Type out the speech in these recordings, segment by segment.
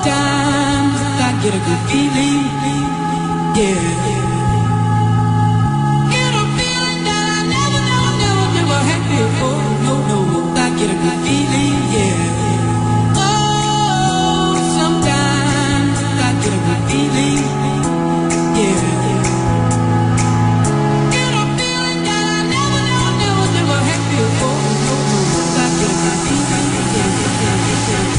Sometimes I get a good feeling, yeah. Get a feeling that I never had before. No, I get a good feeling, yeah. Oh, sometimes I get a good feeling, yeah. Get a feeling that I never had before. No, I get a good feeling, yeah.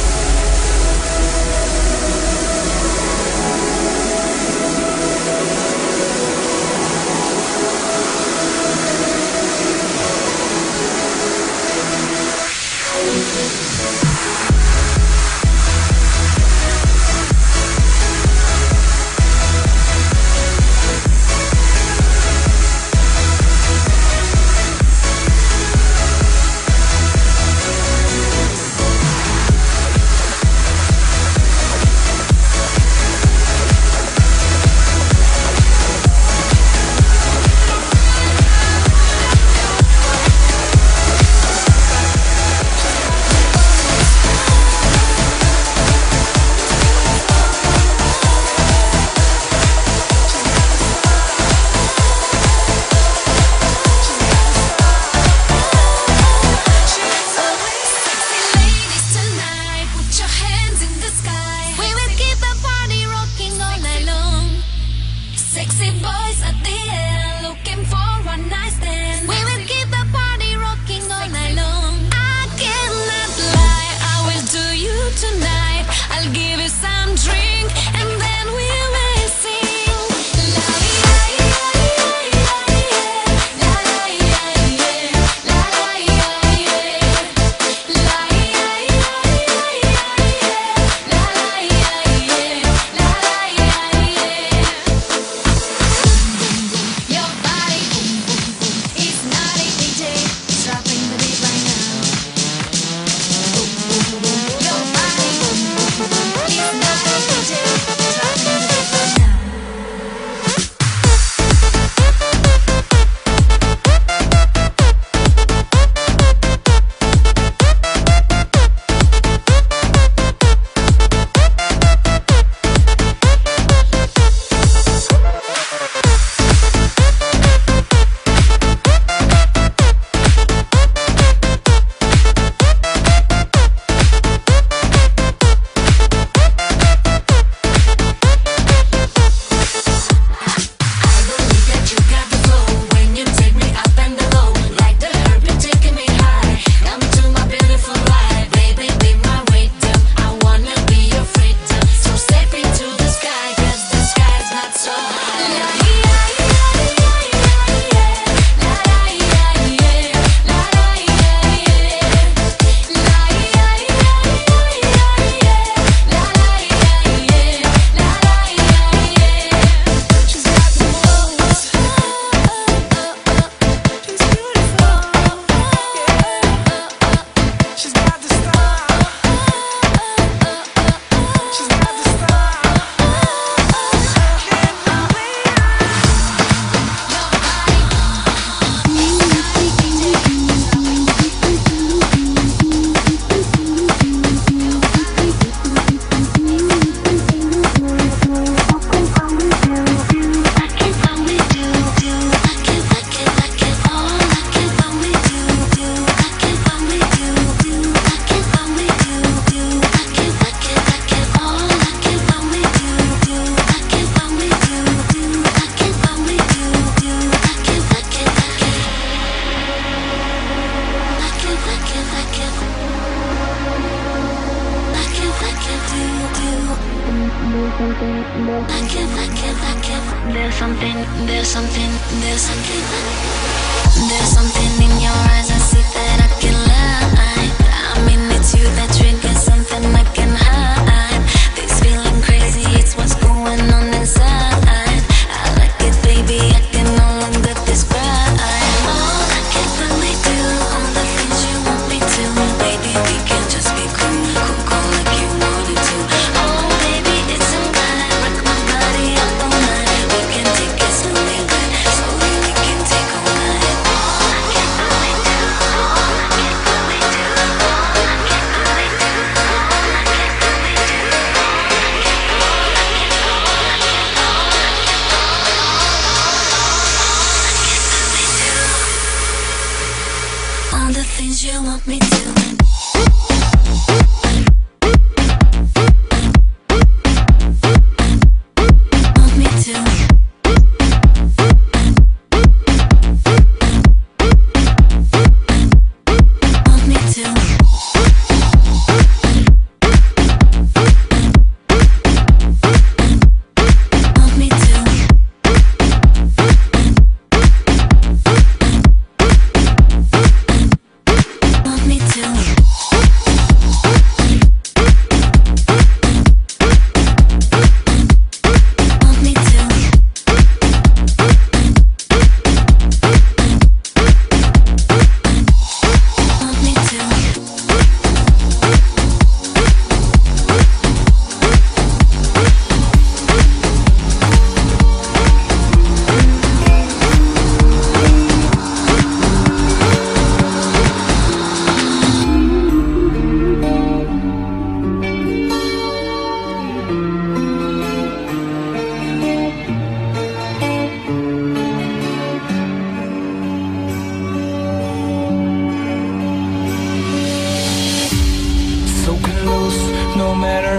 There's something in your eyes, I see that I can lie. I mean, it's you that triggers something I can hide. This feeling crazy, it's what's going on inside. I like it, baby, I can no longer describe. Oh, I can really do all the things you want me to. Baby, we can just be cool like you wanted to. Oh, baby, it's alright, rock my body up all night. We can take it slowly, but slowly we can take all night. Oh, I can really do, oh, I can really do, oh, I can really do.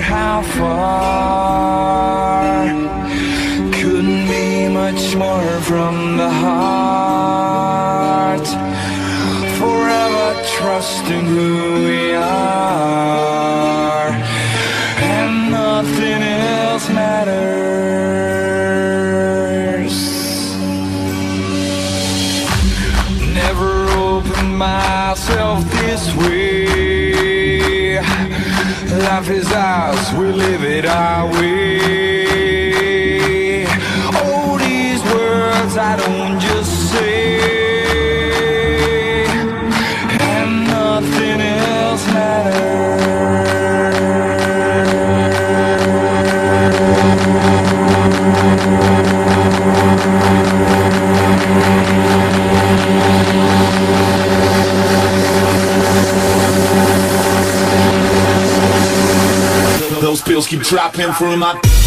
how far. Couldn't be much more from the heart. Forever trusting who we are, and nothing else matters. Never opened myself this way. Life is ours, we live it our way. Oh, these words I don't just say, and nothing else matters. Those pills keep dropping through my